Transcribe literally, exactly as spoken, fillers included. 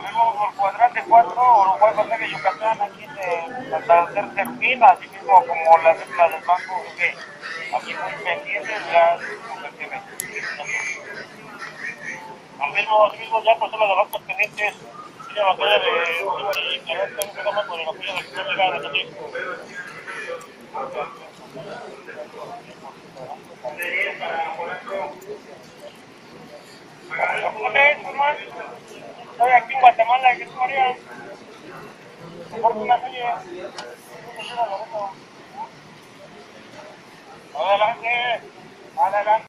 mismo por cuadrante cuatro, Uruguay va a ser Yucatán, aquí de la tercera fila, así mismo como la cédula del banco, que aquí muy pendientes, ya se ve. Al mismo, al mismo ya pasó la de bancos pendientes, y la batalla de Bolívar y Clarón, también quedamos con el apoyo del primer lugar, entonces. ¿Cómo ves, hermano? Estoy aquí en Guatemala, ¿qué es María? Por una serie. Adelante, adelante.